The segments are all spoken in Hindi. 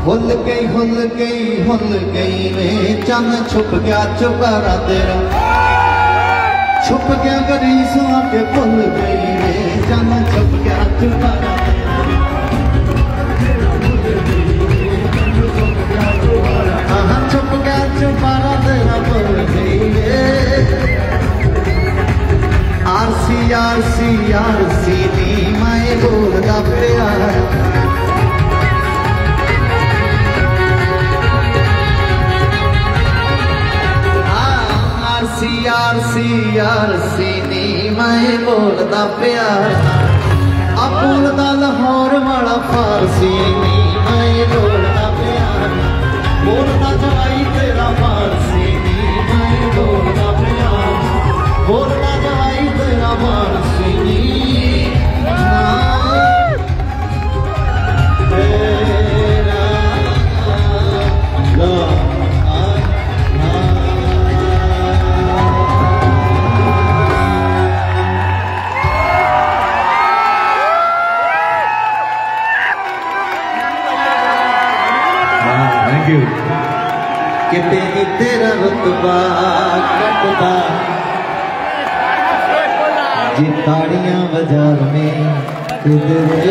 हुल गई वे चन छुप गया चुबारा तेरा छुप गया गरीसों आके भुल गई वे चन छुप गया चुबारा हाँ छुप गया चुबारा तेरा भुल गई वे आरसी नी मैं बोलदा प्यार आरसी नी मैं बोलदा प्यार बोलदा लाहौर वाला फारसी नी मैं बोलदा प्यार बोलदा जवाई तेरा फारसी नी मैं बोलदा प्यार बोलदा जवाई तेरा फारसी नी किते नी तेरा रुतबा कटदा जी ताड़ियां बाजार में किधरे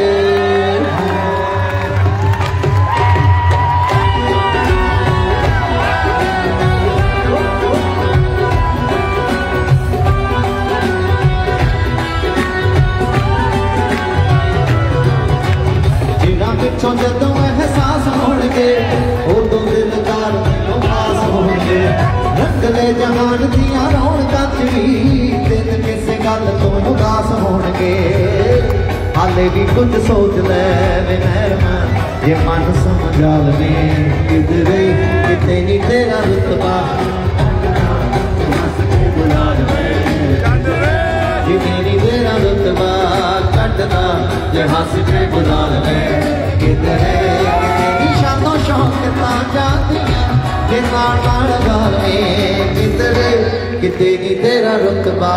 जिना पिछों जदों एहसास होणगे उदों दिलदार दिलों पास होणगे रंगले जहान दियां रौनकां च दिन किसे गल तो उदास होणगे हाले भी कुछ सोच ले वे मेहरबान जे मन समझा लवे किधरे किते नी तेरा रुतबा जे मेरी तेरा रुतबा कटदा जे हंस के बुला लवे किधरे शानो शौक ता जातियां जे नाल गावे किधरे किते नी तेरा रुतबा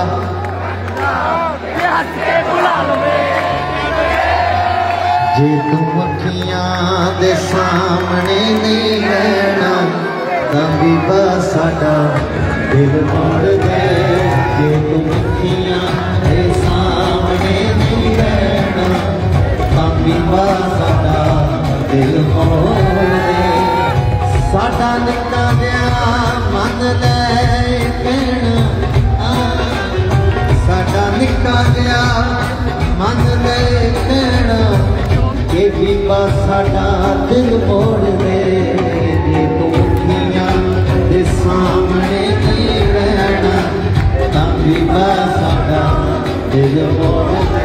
जे तुम अखियां दे सामने नहीं रहना तभी बस साडा दिल मोड़ दे जे तुम अखियां दे सामने नहीं रहना तभी बस साडा दिल मोड़ दे साडा निक्का जिहा मन ले कहना साडा निक्का जिहा मन ले कहना कि भी बस साडा दिल मोड़ दे जे तू अखियां दे सामने नहीं रहना तभी बस साडा दिल मोड़ दे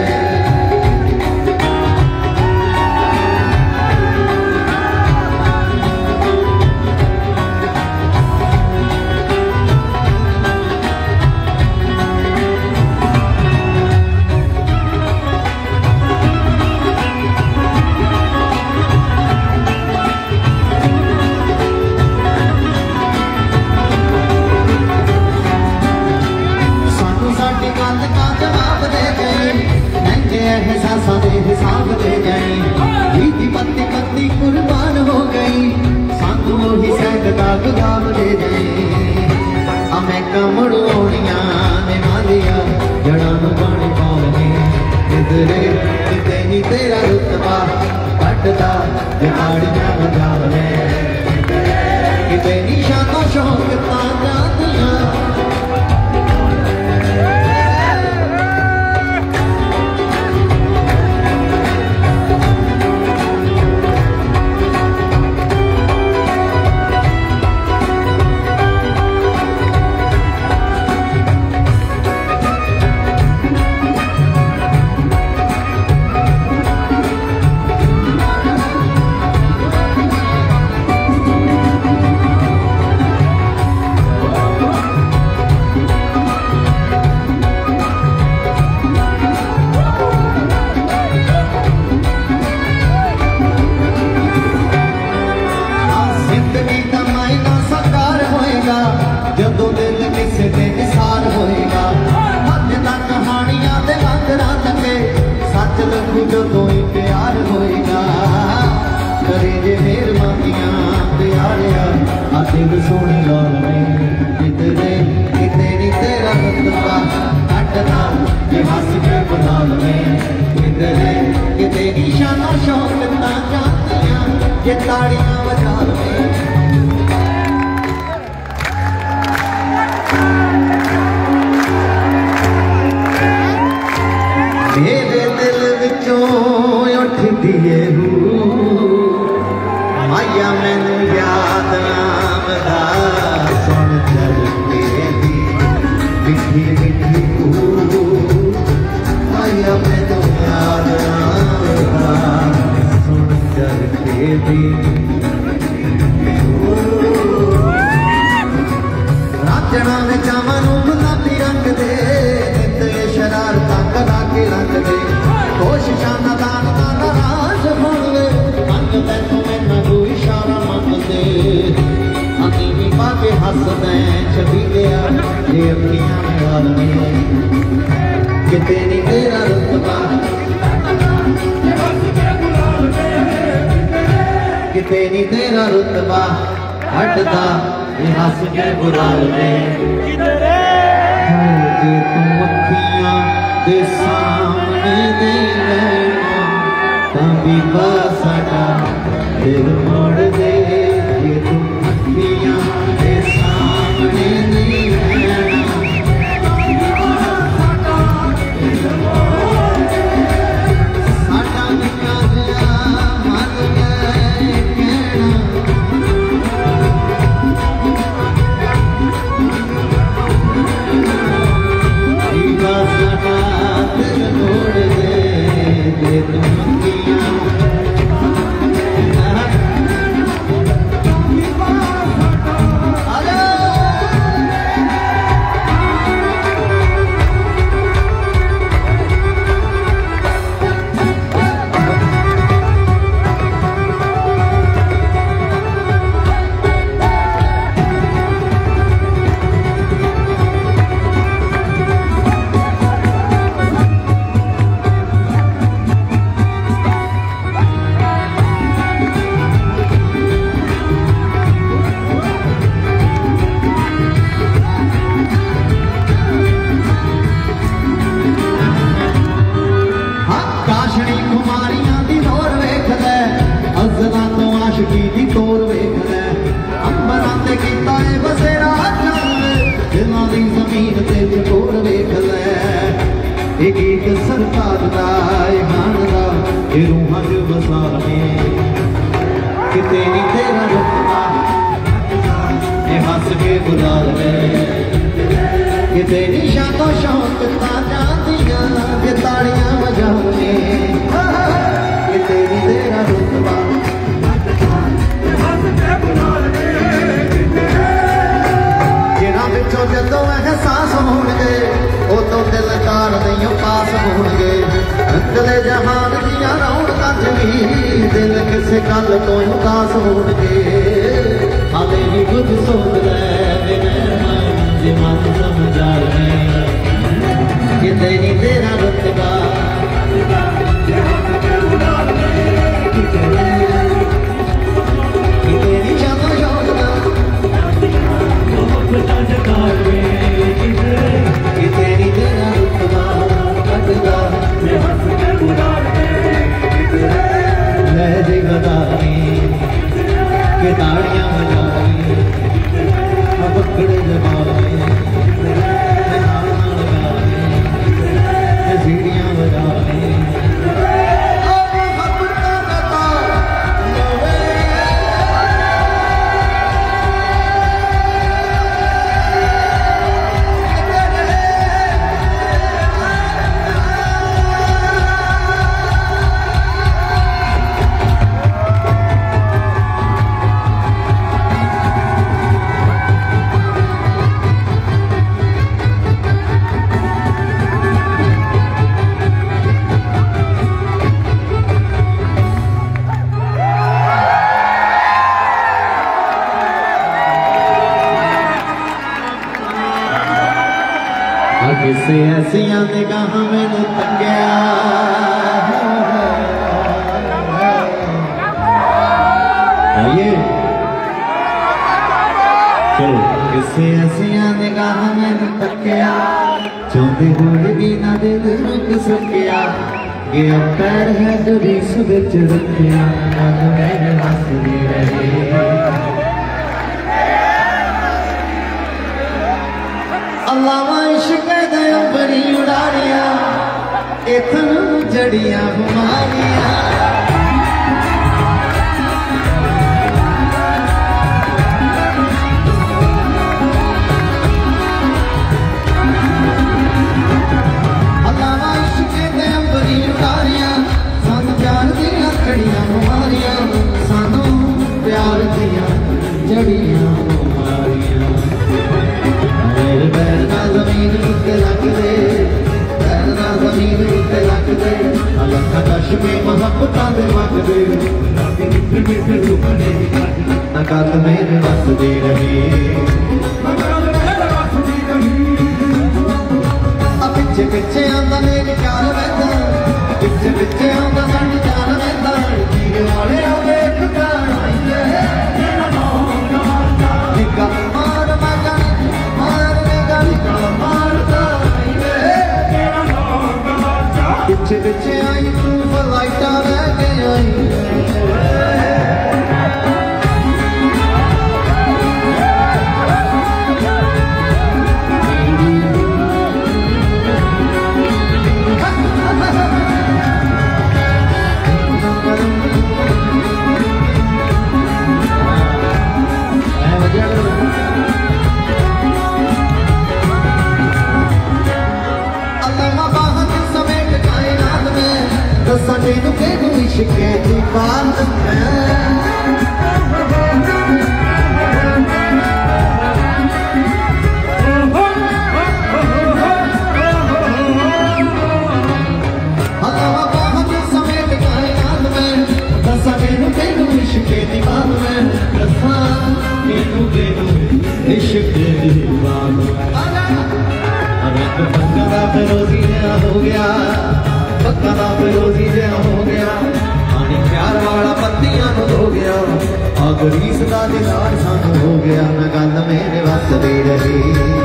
हिसाब दे गई बीती पत्ती पत्ती कुर्बान हो गई सानू ही सैकड़ा गुलाब दे गई हमें कमड़ोनिया ने मालिया जड़ा नू पानी पाने किधरे किते नी तेरा रुतबा कटदा जहाड़ियां बजावे किते नी शानो शौक ता जातियां दिल सोने लाल में कितने कितने नी तेरा रुतबा हटदा ये हंस के बुलाल में कितने कितने नी शाना शौक ना जातियां ये ताड़ियां बजाल में मेरे दिल विचों उठदी है आया मैनू याद आमदा सुन चल तेरी मिठी मिठी आया मैनू याद आमदा सुन चल तेरी राजना में चावनू गुलाबी रंग दे शरारतां करा के रंग दे कोशिशां नादान दा नाराज होवे मंग तैनू मैनू तू इशारा मंग दे अखीं पा के हसदा छवि गया ये अखियां वाल ने किते नी तेरा रुतबा किते नी तेरा रुतबा हटदा ये हंस के बुलाल दे जे तू अखियां दे सामने दे रहना तां बस साडा दिल मोड़ दे जे तू अखियां दे सामने दे रहना साडा निका जिहा मन गए कहना सरकार दा हानदा रूहां च बसा में किते नी तेरा रुतबा ये हंस के बुला ले किते नी शानो शौक ता जातियां ये ताड़ियां बजा में किते नी तेरा रुतबा जिन्हां विचों जदों एहसास होणगे उदों दिल तार नहीं पास होणगे अंदले जहान दियां रौनकां च भी दिल किसे गल तो उदास होणगे हाले भी कुछ सोच लै मेहरबान जे मन समझा ले किते नी तेरा रुतबा किते नी शानो शौक दा किते नी तेरा रुतबा हटदा लहरे गदानी के ताड़ियां बजानी पकड़े जमाने नाल लगाने सीढ़ियां बजाने किसे ऐसियां निगाहां मैनू तंगिया आइए से हसियां निगाह मैनू तकिया चाहते हुए भी ना दिल रुक सकिया गया पैर है डरीस विच रखिया गल मेरे हसदी रही अल्लाह इश्क दे अंबरी उड़ारिया इतनू जड़ियां बीमारियां जड़ियां बीमारियां मेरे पैर ना जमीन उत्ते लग दे पैर ना जमीन उत्ते लग दे अलग कश में मोहब्बतां दे वग दे नकल मेरे वसदी रही पिछे पिछे आंदा मेरे ख्याल वैदा पिछे पिछे आंदा साडी जान वैदा जीरे वाले आवे एक गाना पिछे पिछे आई तू फलाइटा रह के आई सभी के इश्क की बात फिरोजी हो गया पक्का ना फिरोजी हो गया पानी प्यार वाला पत्तियां हो गया गरीस का दिलार सानू हो गया मैं गल मेरे वसदी रही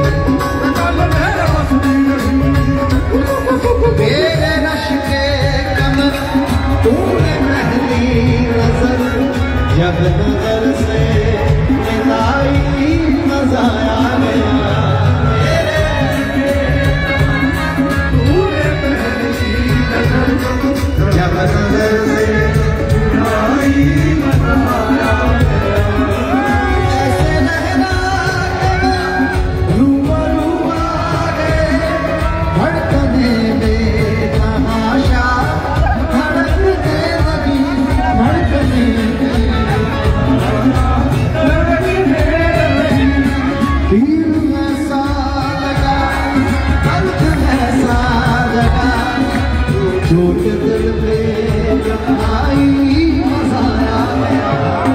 मेरे रश के कमर तूने महली नजर जब नजर से मिलाई मजा आ गया जब नजर से मिलाई मजा आ गया ऐसे लहरा रूबा रूबा गए धड़कने में तमाशा धड़कने लगी धड़कने दिल ऐसा लगा दर्द ऐसा लगा चोट दिल पे आई मजा आ गया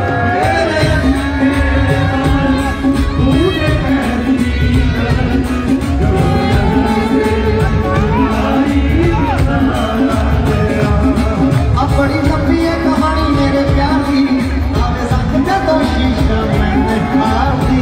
बड़ी लंबी है कहानी मेरे प्यार की आवे संग जदों शीशा मैंने हार दी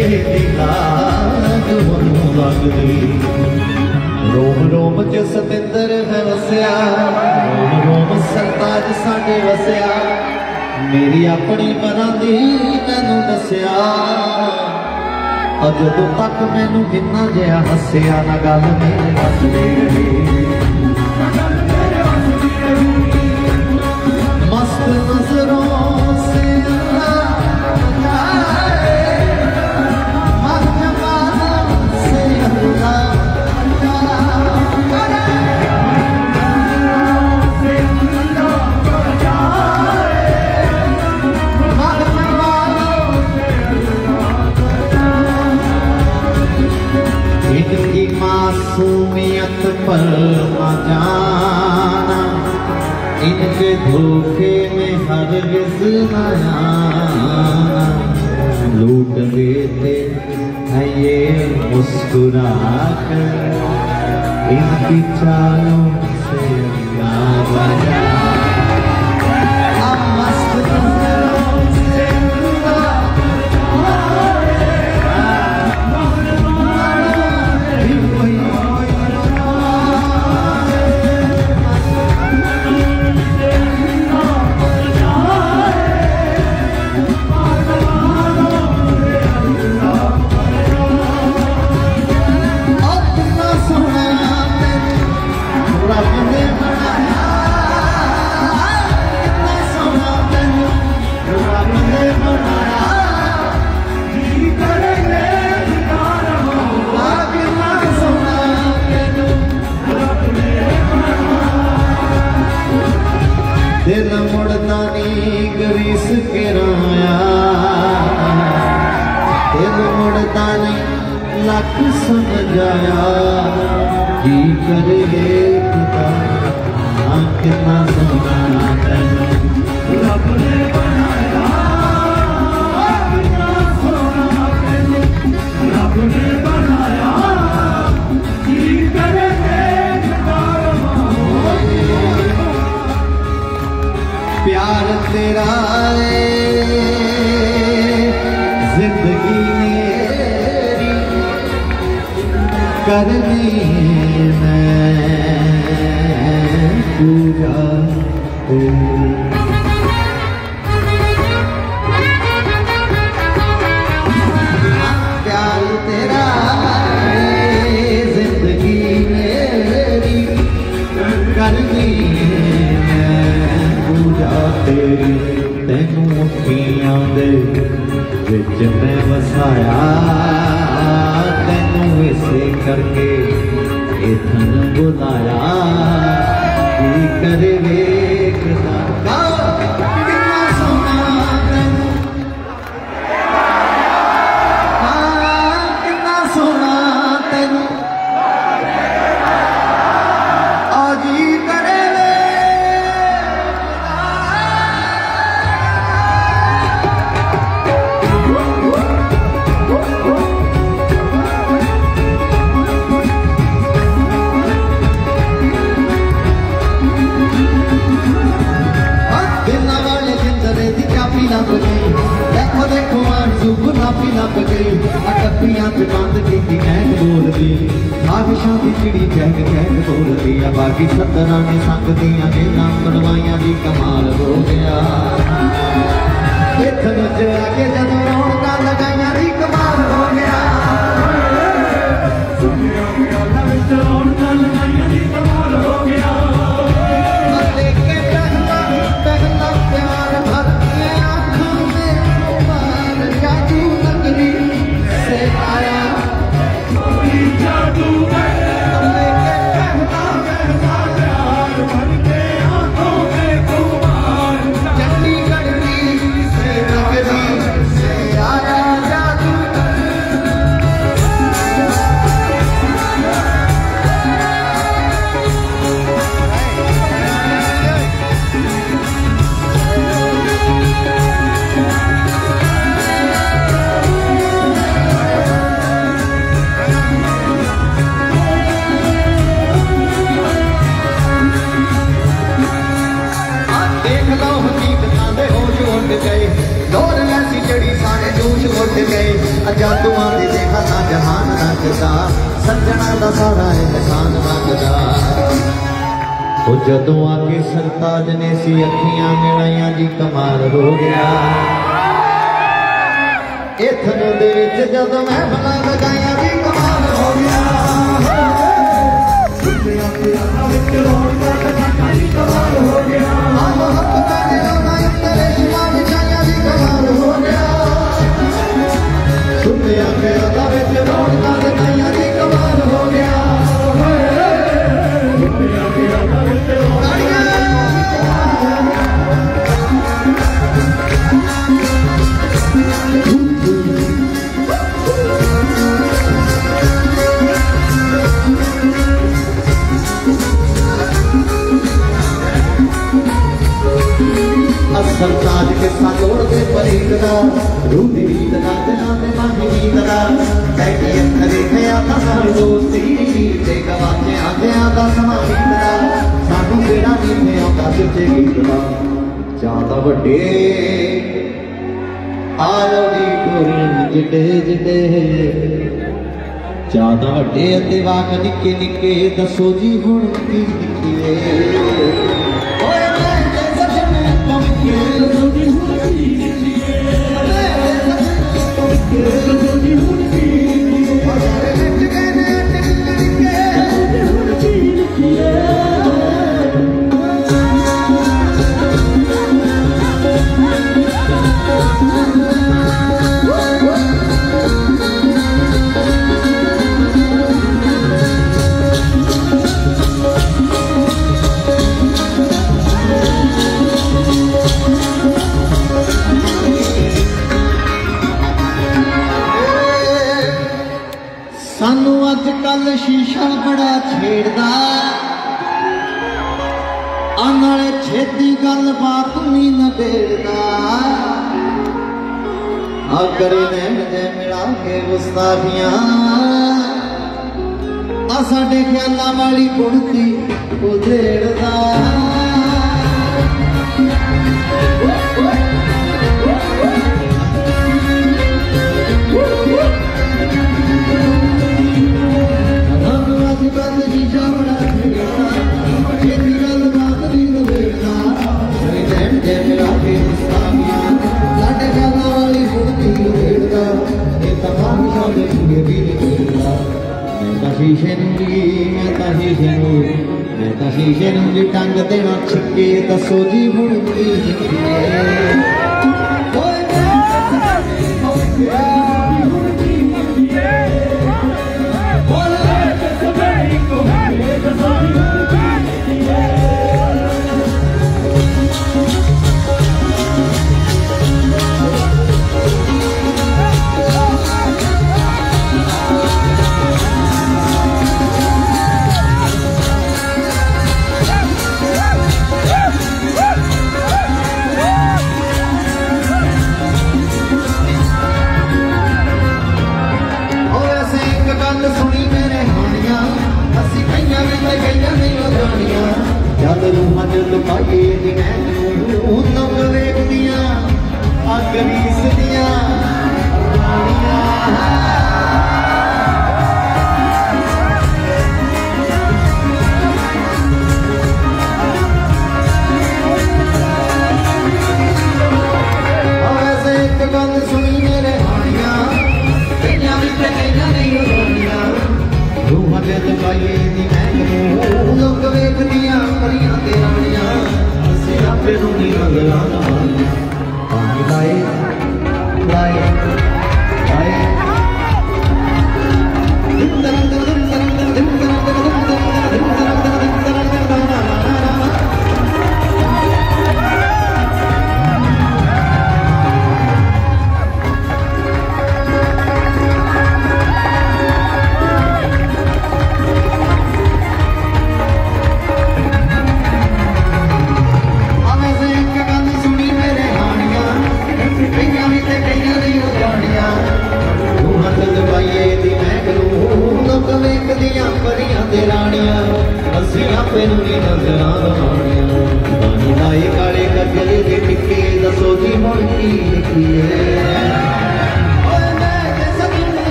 दी लाग मनु लगदी रोम रोम च सतिंदर है वसया रोम रोम सरताज साडे वसया मेरी अपनी बनांदी मैनू दस्या जदों तक मैनू किन्ना जिहा हस्या ना गल मेरे वसदी रही मस्त नजरों से इनकी मासूमियत पर न जाना इनके धोखे में हरगिज़ न आना लूट लेते हैं ये मुस्कुरा कर इनकी चालों से ना बजा दिल मुड़ता नी ग्रीस किराया दिल मुड़ता नी लख समझाया जी करे कितना सोना रब ने बनाया कितना सोना रब ने बनाया जी करे प्यार तेरा जिंदगी मेरी करनी मैं पूजा प्यार तेरा जिंदगी मेरी करनी तेरी तेनू अखियां दे विच मैं वसाया तेनू इसे करके इथन बुलाया की करे वेखदा कितना सोना तेनू कितना सोना तेनू आजी करे देखो देखो आरज़ू गुलाबी लब गई टप्पियां ते बंद की कैंट बोलदी आविशां दी चिड़ी चैक चैक बोलदी बाकी सत्तरां ने संग दियां ने नाम बनवाइयां दी कमाल हो गया इथन च आके जदों रौनकां लगाइयां दी कमाल हो गया रौनकां लगाइयां दी कमाल हो गया लेके पहला पहला प्यार भर जादू नगरी से आया कोई जादू लेके पहला पहला प्यार भर के आंखों में खुमार चंडीगढ़ से नगरी से आया दा सारा एहसान मंगदा। वो जदों आके सरताज ने सी अखियां मिलाइया जी कमाल हो गया। इथन दे विच जदों मैं भला लगाइया जी कमाल हो गया। कमाल हो गया। सरताज के सालोड़ दे परीदा रूदी रीदा दिलां दे माही रीदा कैकी अखरे खया ता सारी दोस्ती ते गवाचे आगे आदा समाई रीदा सानू केड़ा नी थे आंदा सच्चे गीतदा ज्यादा वड्डे आलो दी टोरियां जिडे जिडे ज्यादा वड्डे अते वाक निक्के निक्के दसो जी हुण की निक्के सानू अजकल शीशा बड़ा छेड़दा आनाले छेती गल बात नहीं नबेड़दा अगर नैन दे मिला के गुस्ताखियां आ साडे ख्यालां वाली कुड़ती उधेड़दा शीशे नूं टंग देना छिके दसो जी हुण की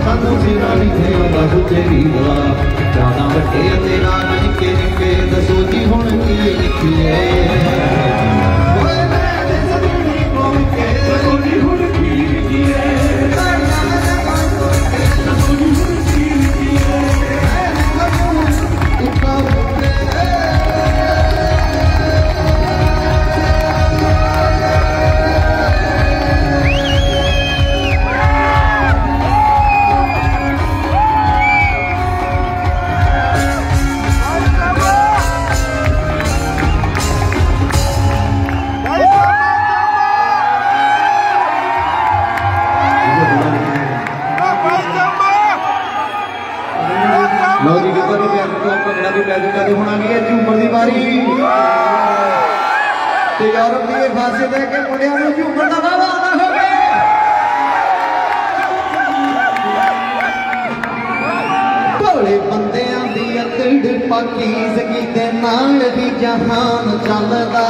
सानू सिरा लिखे बस तेरी दा जाना वड्डे तेरा निके निके दसो जी हुण की लिखिए लो जी गिद्दा भी प्यार को भंगड़ा भी पै चुका होना की है झूमर की बारी यूरोप की फांसी दे के मुंडिया नूं झूमर का वावा आना हो गया भोले बंदियां दी अकड़ पाकीज़गी दे नाल भी जहान चलदा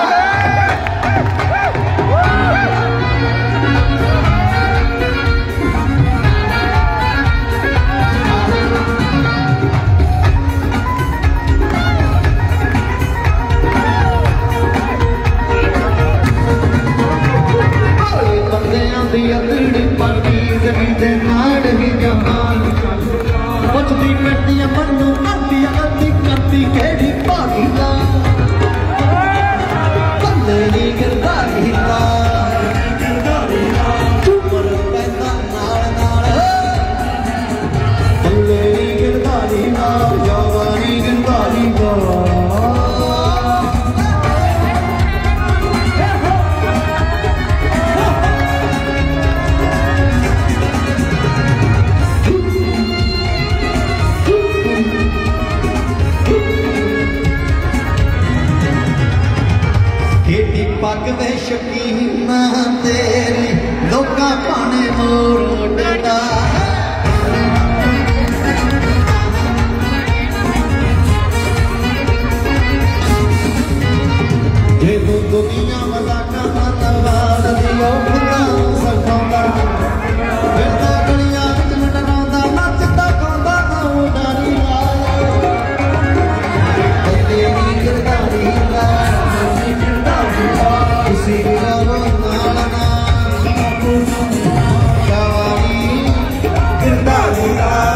पुछती करती मनु करती करती करती केड़ी भागीला बंदे नी गिरदारी झूमर पैदा नाल नाल बंदे नी गिरदारी जवानी गिरदारी पग दे शकीन तेरी लोका पाने मोरदा जे तू दुनिया मजाका नवाज दियो खुदा सखांदा फिरदा गलियां विच नटरांदा नचदा गांदा ना उडारी लाया तेरी गिरदारी ला किसी नाल जवानी गिरदारी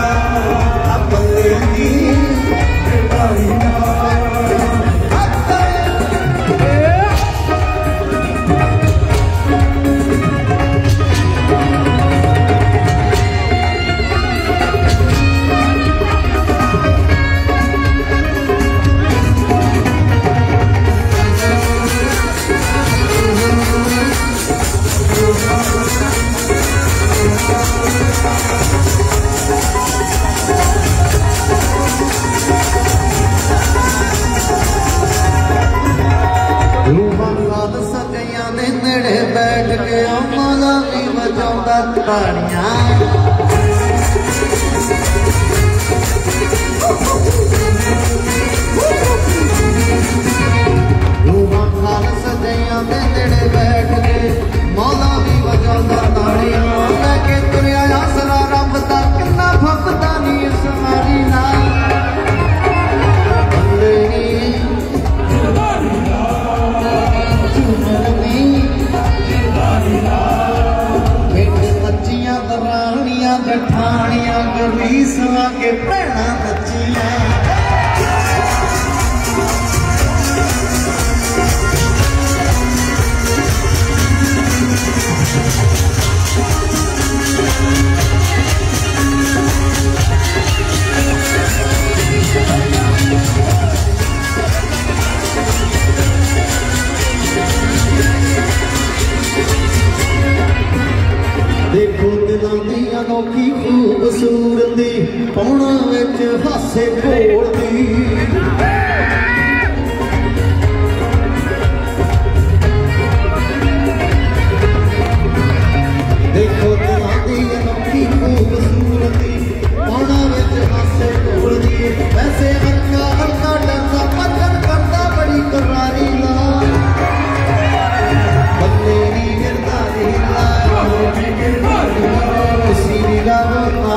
बैठ के मौला भी बजाउंदा ताड़ियां रूहां खाल सजैया दे नेड़े बैठ के मौला भी बजाउंदा ताड़ियां लेके तुरिया आसरा रब दा किन्ना फकदा नी इस मारी नाल जठानिया गरीसा के भैणा नचिया देखो दिलों दी अनोखी खूबसूरती पौना विच हासे घोलदी देखो दिलों दी अनोखी खूबसूरती पौना विच हासे घोलदी वैसे हल्का हल्का डरदा पत्थर करदा बड़ी करारी ला बंदे दी गिरदारी ला किसी दी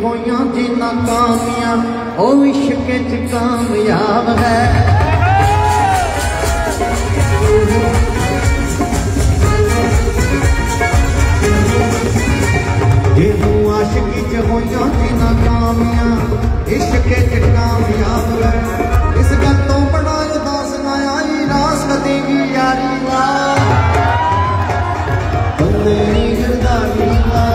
होइयां जी नाकामियां ओ इश्क च कामयाब है। जे तू आशिकी च होइयां जी नाकामियां इश्क च कामयाब है। इस गल तो बड़ा उदास ना आई रास कदी भी यारी ला तेरी गिरदारी ला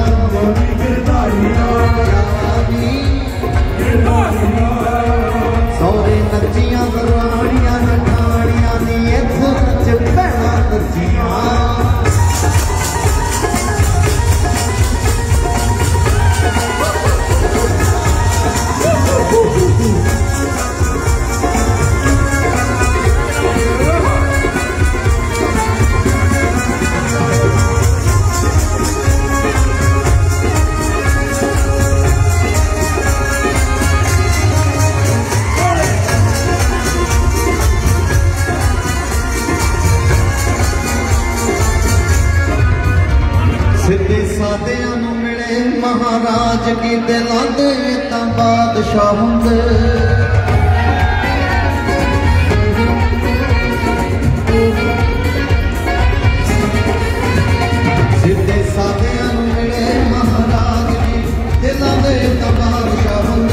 सौरे नचियां बरवाड़ियां नठाड़ियां नी इत्थों नच पैना नचियां। सिद्धे सादियां नूं मिले महाराज की दिलां दे तां बादशाह हुंदे। सिद्धे सादियां नूं मिले महाराज की दिलां दे तां बादशाह हुंदे।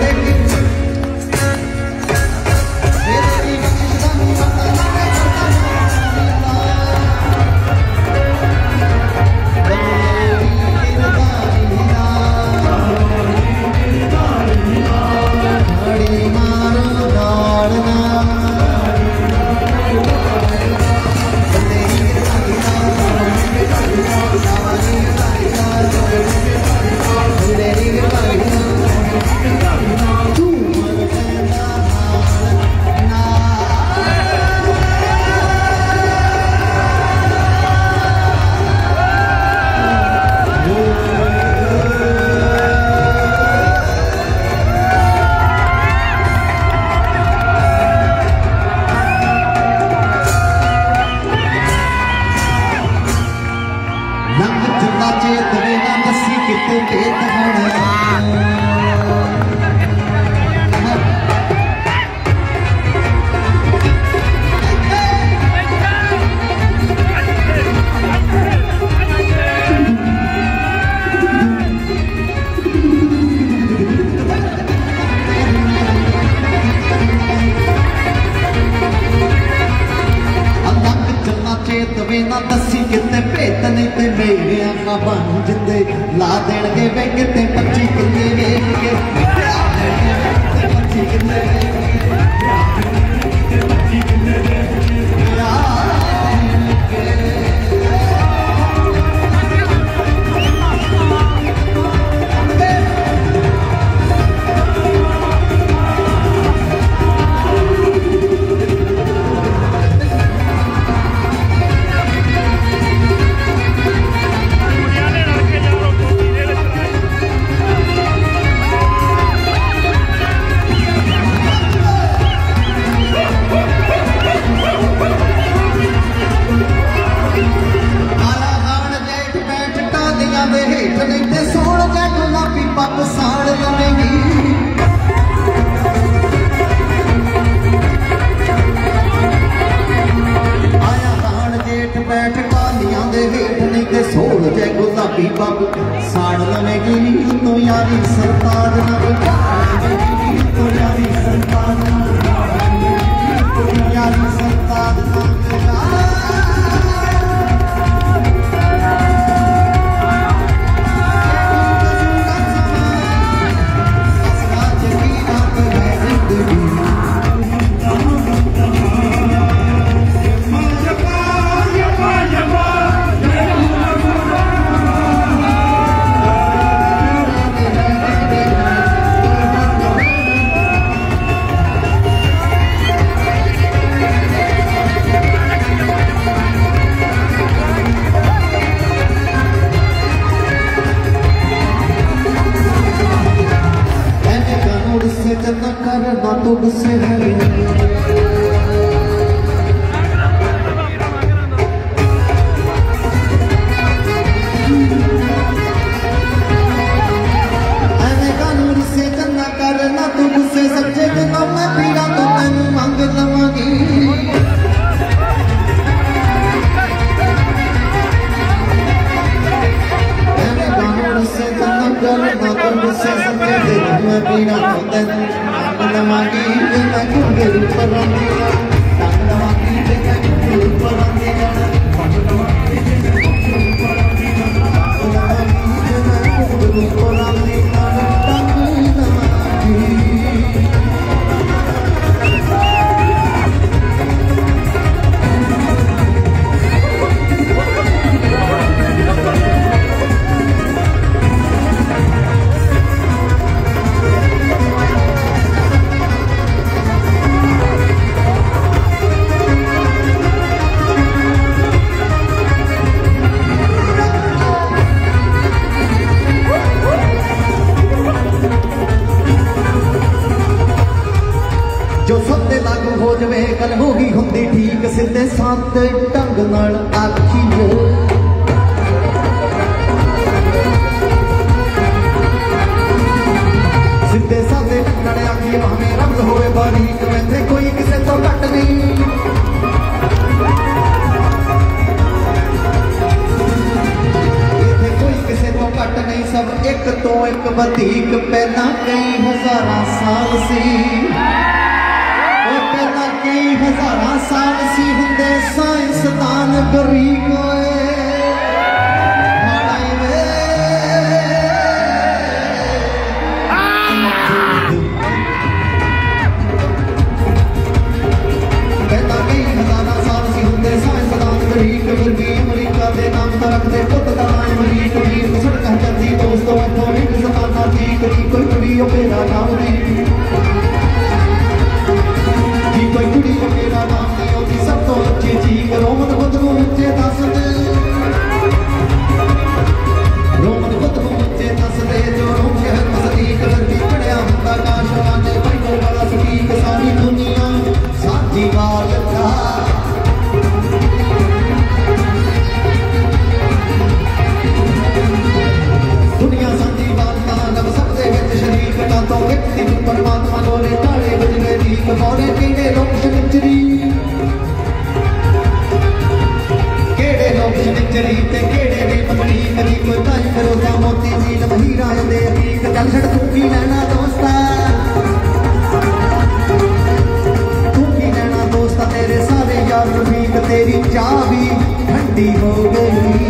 ना दसी कितने भेत नहीं ते मेरे आका बन जिंदे ला देणगे वे किते 25 किले वेख के 25 किले जो सबने लागू हो जाए गल हो गई होंगी ठीक सीधे साथ ढंग नाल आखियो सीधे साधे ढंग आखियो हमें रंग होए बारीक वैसे कोई किसे तो घट नहीं इथे कोई किसे तो घट नहीं सब एक तो एक वधीक पहला कई हजारा साल सी कई हजारा साल सी हुंदे साइंसदान गरीब अमरीका के नाम तो रखते पुत का अमरीक वीर सड़क चलती दोस्तों जमाना ठीक कोई कुड़ी मेरा नाम नहीं कोई कुड़ी मेरा नाम नहीं होती सब तो अच्छी चीज रोमन खुद को मुझे दस दे रोमन खुद को मुझे दस दे जो रोम शहर मसदीक लड़की पढ़िया होता काशवाने भाई को बड़ा सटीक सारी दुनिया साथी वाल था दुनिया साथी वाल था जब सबसे विच शरीक का तो व्यक्ति परमात्मा लोरे ताले बज गए ठीक मोरे केड़े लोग शनिचरी ते केड़े ने पत्नी कदी कोई ताई करोगा मोती जी वही राज दे ठीक चल छड़ तू की लेना दोस्ता तू की लेना दोस्ता तेरे सारे यार ठीक तेरी चाह भी ठंडी हो गई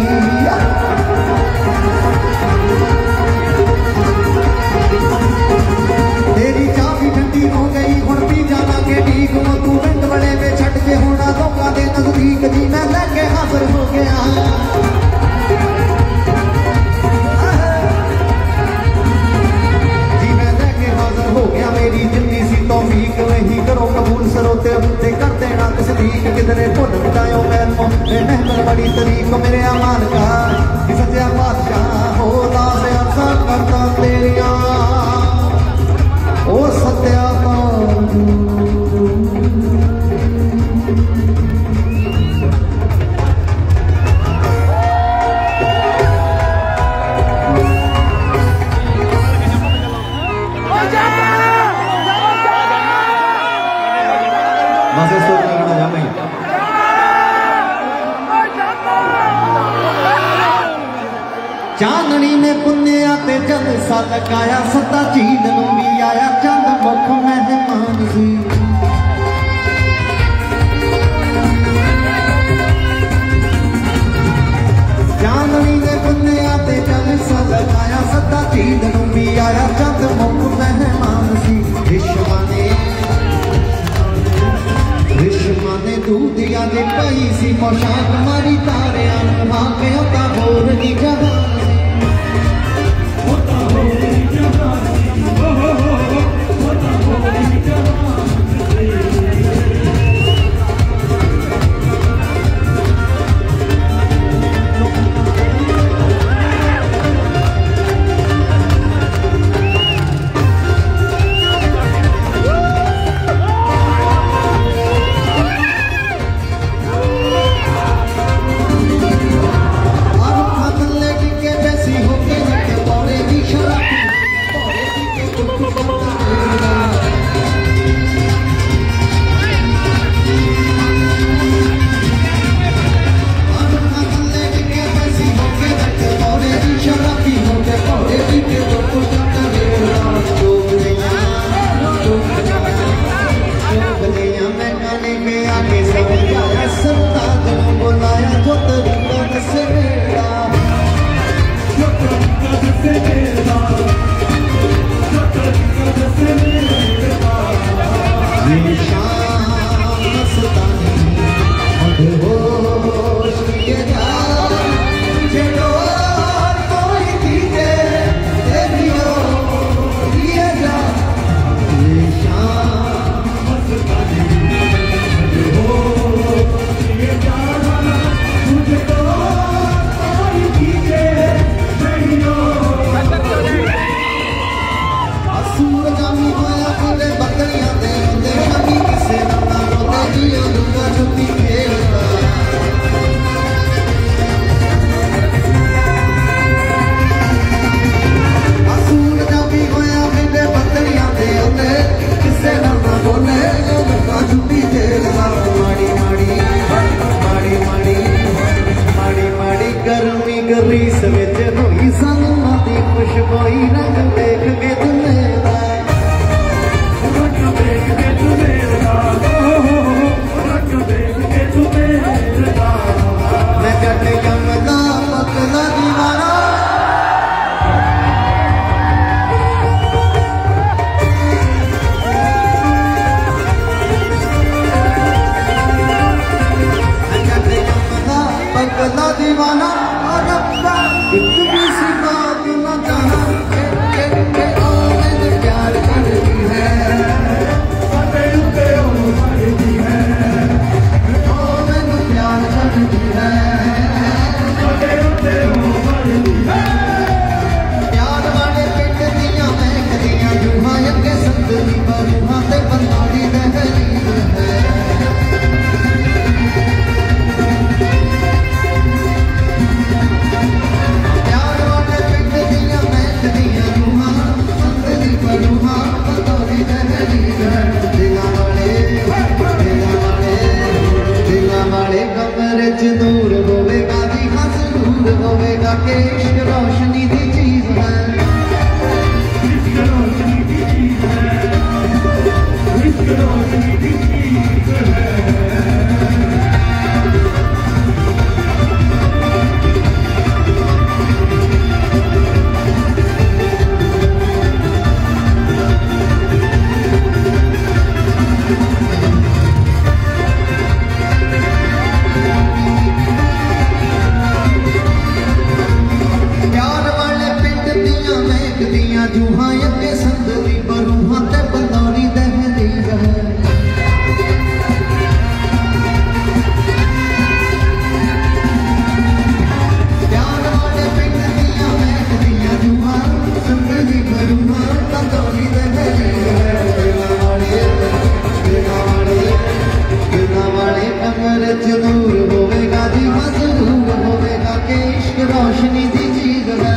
तेरी चाह भी ठंडी हो गई हुण पी जाना के ठीक हो तू पिंड बड़े में छट के होना लोगों के नजदीक जी मैं लेके हाजिर हो गया जी मैं लेके हाजिर हो गया मेरी जिंदगी सी तौफीक वही करो कबूल सरोते ते कर देना तस्दीक किधरे भुल मिटायो मैनों मेहनत बड़ी तरीक मेरे अमान का सच्चा बादशाह हो दास अरसा करता तेरिया ओ सत्या चांदनी ने पुन्निया ते जलसा लगाया सदा झील नूं भी आया चंद मुख मेहमान सी चांदनी ने पुन्निया ते जलसा लगाया सदा झील नूं भी आया चंद मुख मेहमान सी रिश्मा ने दूधिया दे पई सी पोशाक मारी तारियां नूं हाके उता होर दी जहां रीस विच होई सानू दी खुशबोई रंग देख के तू मेरा रंग देख के तू मेरा रंग देख के तू मेरा मैं जट जमदा पकदा दीवाना पकदा दीवाना और रब्बा इतनी सी बात न जाना के मैंने प्यार करती है साडे उत्ते ओ मरदी है ओ मैंने प्यार करती है साडे उत्ते ओ मरदी है प्यार वाले पिंड दियां महकदियां रूहां अगे संदली रूहां ते बंदाड़ी दहलीज है दूर होवेगा जी हाँ जरूर होवेगा के इश्क रोशनी दी चीज है इश्क रोशनी दी चीज है इश्क रोशनी दी चीज है जूहा अगे संदली बरूहा ते बंदौरी दहली है प्यार वाले पिंड दियां महकदियां जूहा संदली बरूहा बंदौरी दहली है दिलां वाले कमर च नूर होवेगा जी हाँ जरूर होवेगा के इश्क रोशनी दी चीज है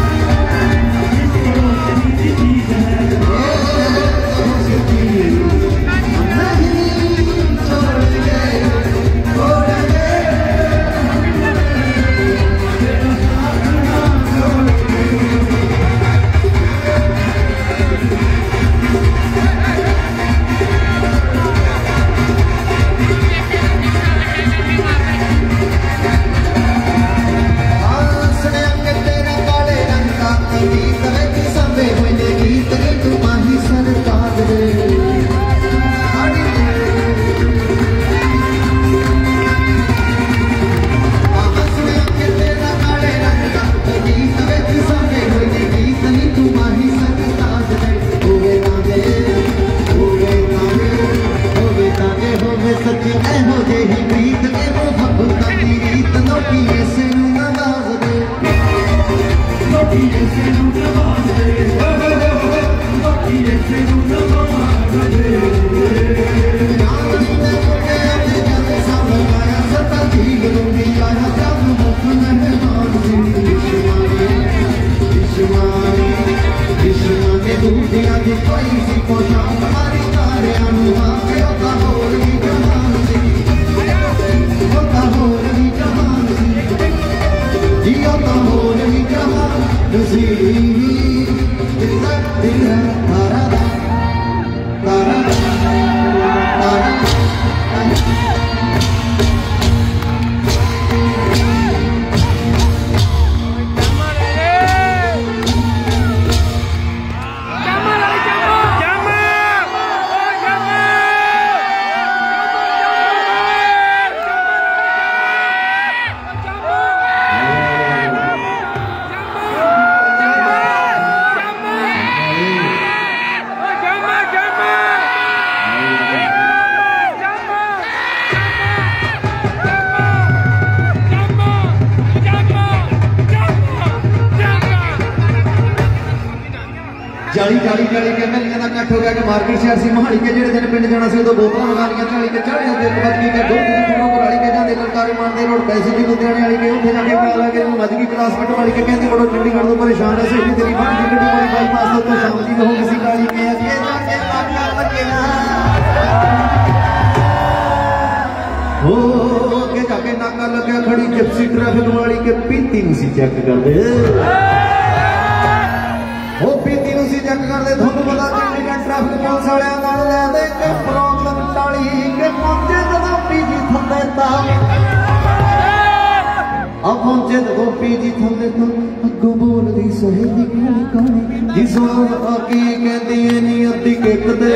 चाली के महलिया का कट हो गया कि मार्केट शहर से मोहाली के जेड़े दिन पिंड जाना सी उदों बोतल मंगा लिया 40 के 40 दिन बाद की के 2 दिन फोटो कराली के जाते ललकारी मारते रोड पैसे की लुधियाने वाली के उठे जाके पता लगे मजगी क्लास कट वाली के कहते बड़ो चंडीगढ़ तो परेशान है सही तेरी बात की गड्डी वाली बाईपास तो शाम जी हो किसी गाड़ी के आगे जाके मारना लगे हो के जाके अगे नाका लग्या खड़ी जिप्सी ट्रैफिक वाली के पीती नूं सी चेक करदे ओ पीती नूं सी चेक करदे तुहानूं पता चंडीगढ़ ट्रैफिक पुलिस वालियां नाल लै दे के प्रॉब्लम टाली के पहुंचे जदों पीजी थल्ले तां आ पहुंचे जदों पीजी थल्ले तां अगों बोलदी सहेली कहानी कहानी जी सुनो आ की कहदी नी अद्धी किक दे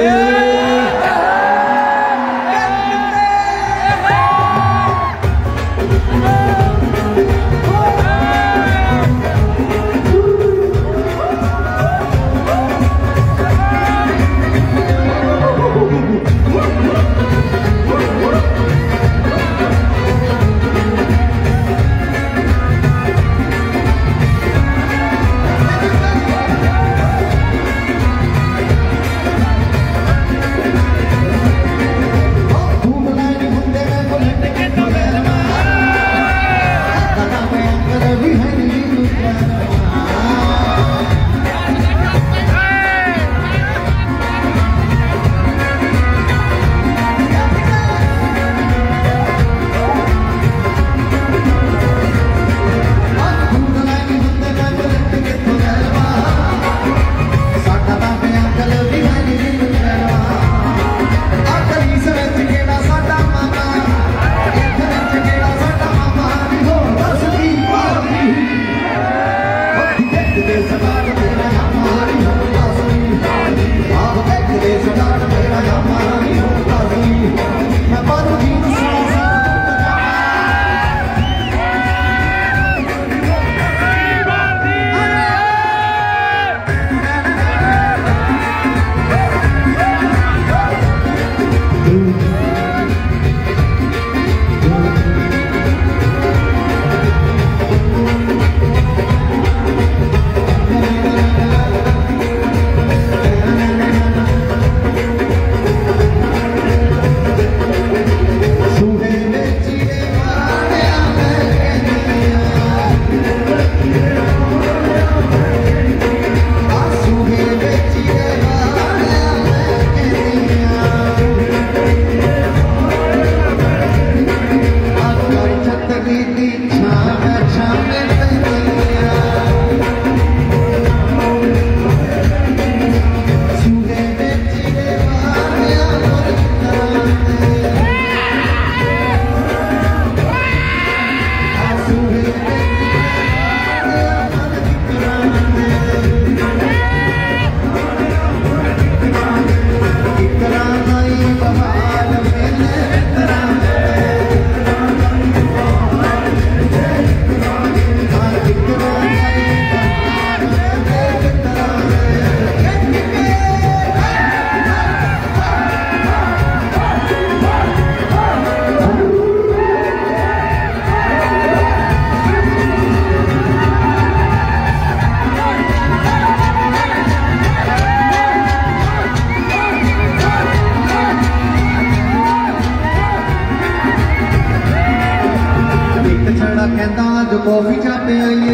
कॉफी चाहते आइए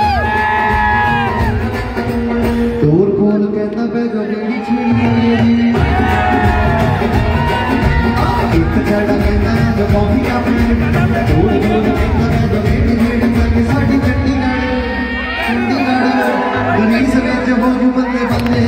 दूर खोल कहता पे जो मेरी छेड़ी आइए एक छड़ा कहता जो कॉफी चाहते दूर खोल कहता पे जो मेरी छेड़ी आइए साड़ी चंडीगढ़ पुलिस विच हो जू बंदे बंदे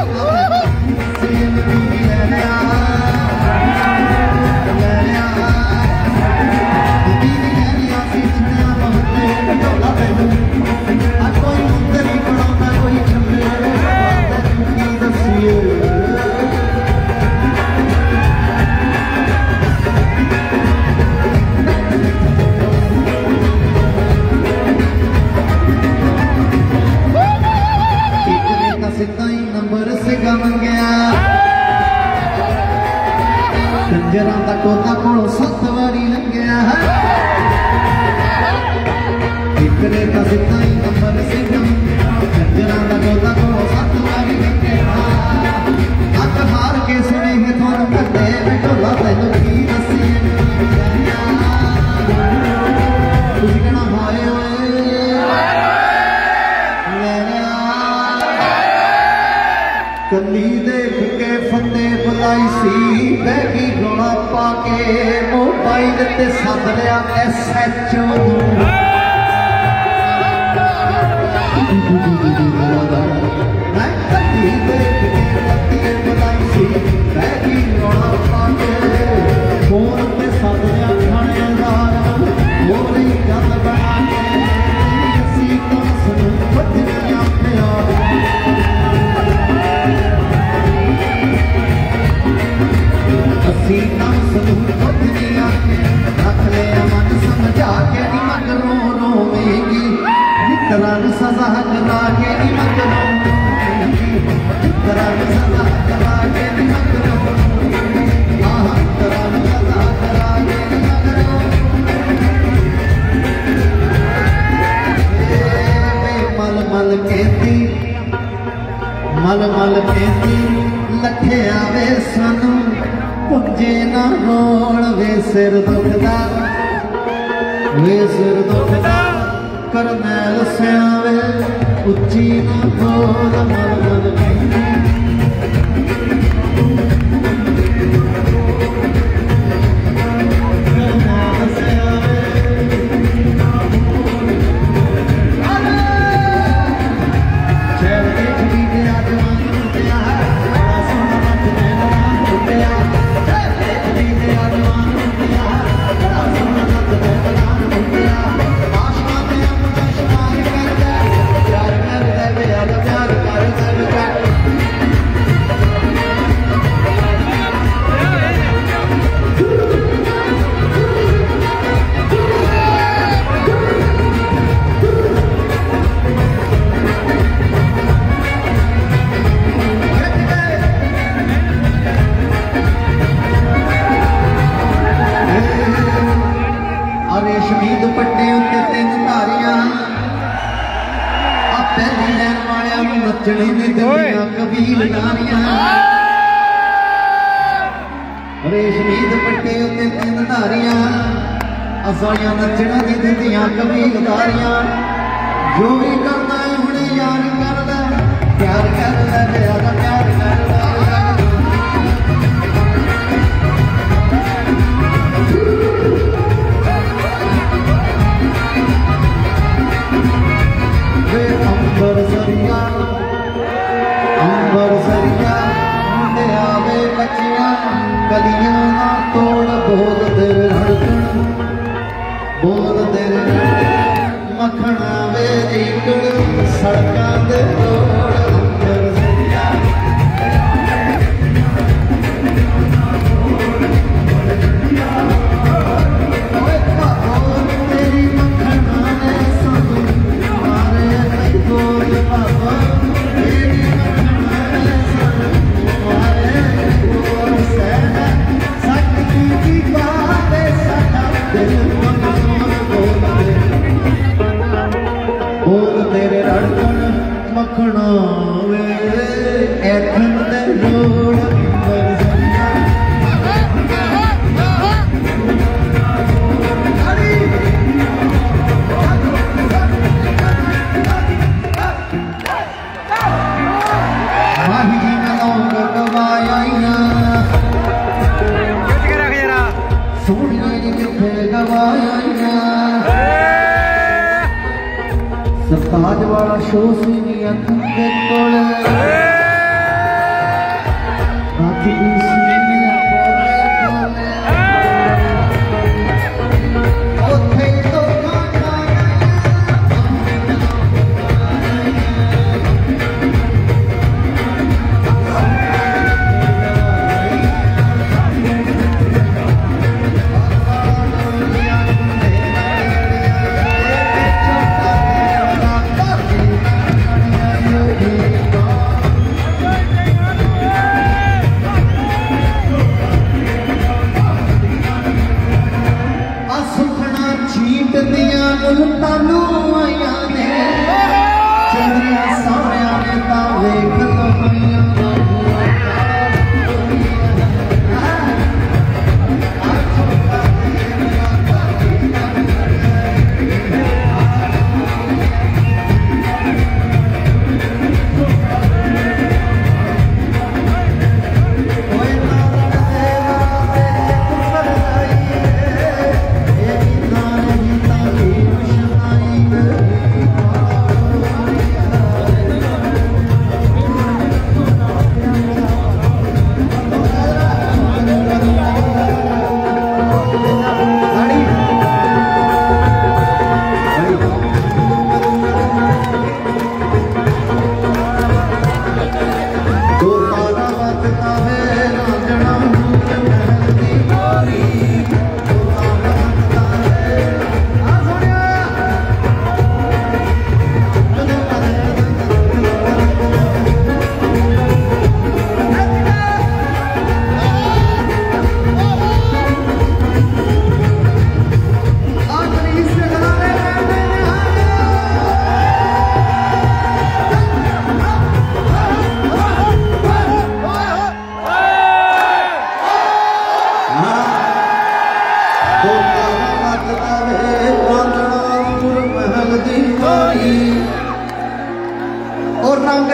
कंजरां दा टोला कोलों 7 वारी लंघिया एक ने तां सिद्धा ही नंबर से कंजरां दा टोला कोलों 7 वारी लंघिया अख हार के सुने थानू कदे मैं टोला तैनू की दसी तुसीं कहना हाय कली देख के फतेह बुलाई सी बैगी गला पाके मोबाइल शहीद ते सद लिया SHO सजा करा के मल मल कहती लखे आवे सानू पुंजे ना रोल वे सिर दुखदा करनैल स्यावे उच्ची ना बोल मल मल कहती रेशमी दुपट्टे उत्ते तीन धारियां असाइयां नचना दी दिंदियां कबीलदारियां जो भी करना है हुणे यार करदा प्यार करदा ज्यादा प्यार करदा वे अंबर सरिया मुंडे आवे बच्चियां कलियां ना तोड़ बोल तेरे धड़कन बोल तेरे मखना वे इकड़ सड़कां दे तोड़ अंबर सरिया तेरी मखना ने सानू मारे नहीं बोल बाबा तेरी मखना ने सानू मारे बोल सहना सकती की बात है साडा दिल बोल तेरे धड़कन मखना वे ऐठन दे लोड़ अंबर सरिया माही जी में लोग गवाया सोनिया जी किथे गवाया सरताज वाला शो सी नी अखन दे कोल रात दी सी ओथे तो तानू आया ने चंद्रिया सामया ने ता वेख लो मैया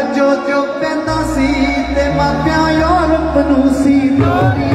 जो जो पैदा सी ते मापिया यूरोप नूं सी तोरी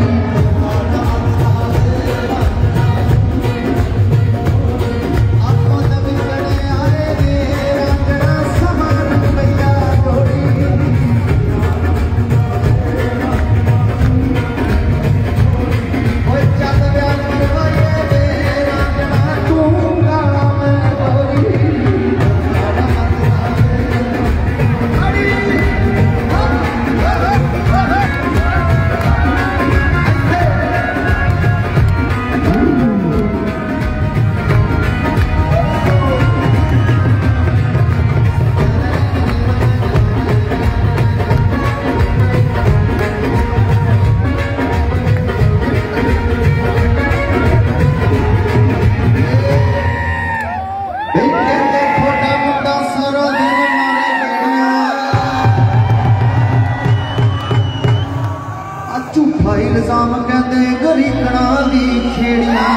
इल्जाम कहते गरीकड़ा दी छेड़ियां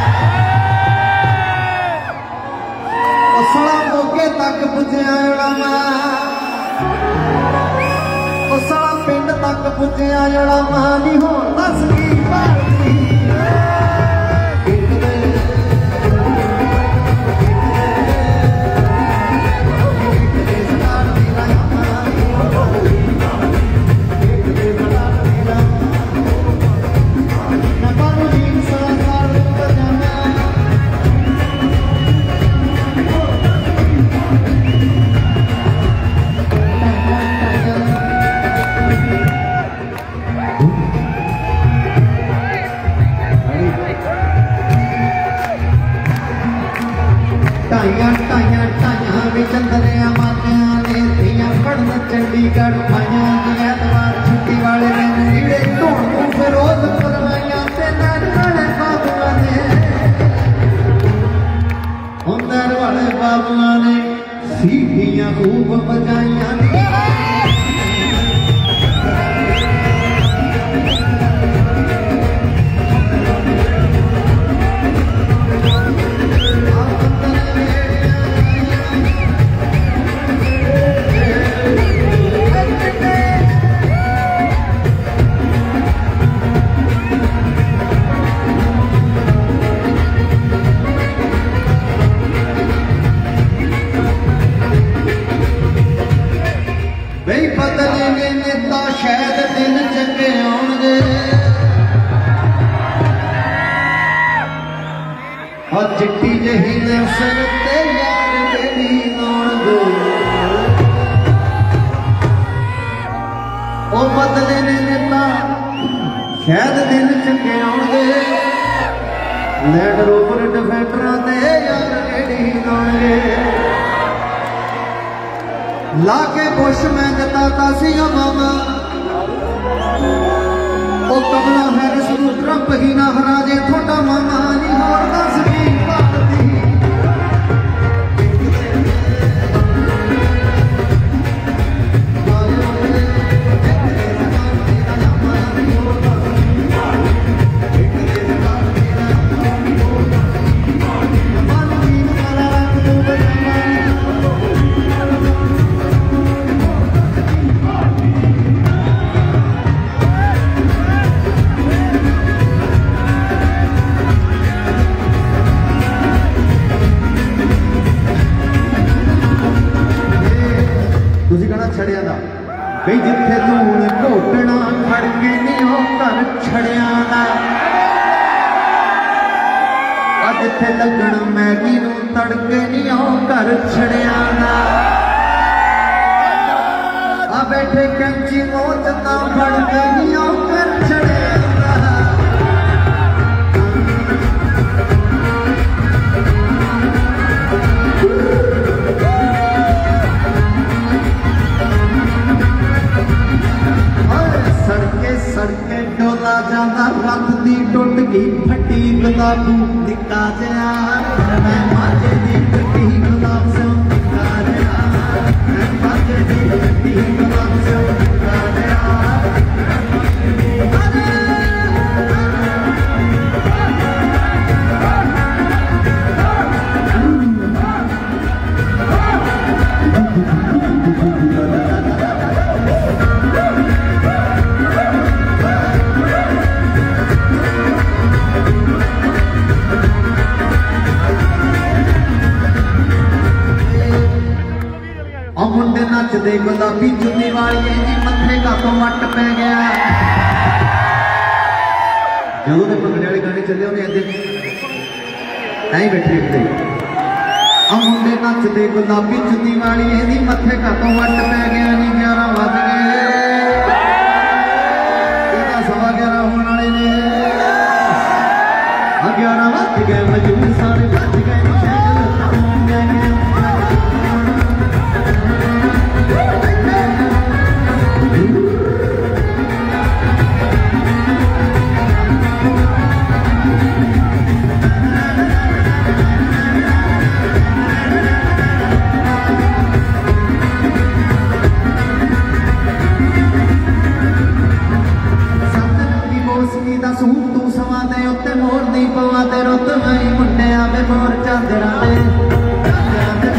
सड़ा मोगे तक पुजया सड़ा पिंड तक पुजया जड़ा मां नी हो दस की भारती चंडीगढ़ पाया ऐतवार छुट्टी वाले दिन लीड़े धोण को फिरोज करवाइया ते नर बाबुआ ने उंदर वाले बाबुआ ने सीटियां खूब बजाइया शायद दिन चंगे आउणगे और चिट्टी जही ने सिर ते यार तेरी आउणगे ओ बदले ने नेता शायद दिन चंगे आउणगे लैंड रोवर डिफेंडरां ते यार तेरी आउणगे लाके बुश मैं जताता सी मामा कमला हैरिस नूं ट्रंप ही ना हरा जे थोड़ा मामा नहीं होर दस की भारती छड़िया दा बई जिथे लूण घोटना खड़के नहीं हो घर छड़िया दा जिथे लगन मैगी नूं तड़के नहीं हो घर छड़िया दा आ बैठे कैंची मोच ना फड़के नहीं हो घर छड़िया दा सड़के डोला जाना रथ दी टुट गई फटी गुलाब निका जया मैं माजे दी फटी गुलाब से निका जया मैं माजे दी फटी गुलाब से निका जया मुंडे नचदे गुलाबी चुन्नी वाली जी मथे का तो वट पै गया जो ने भंगड़े वाले गाने चले उन्हें ऐसे ऐ बैठे थे मुंडे नचदे गुलाबी चुन्नी वाली जी मथे का तो वट पै गया नी 11 बज गए 11:15 होने वाले ने 11 बज गए मजूर सारे बज गए मोर दी पवा ते रुत मई मुंडे आवे मोर चादरां दे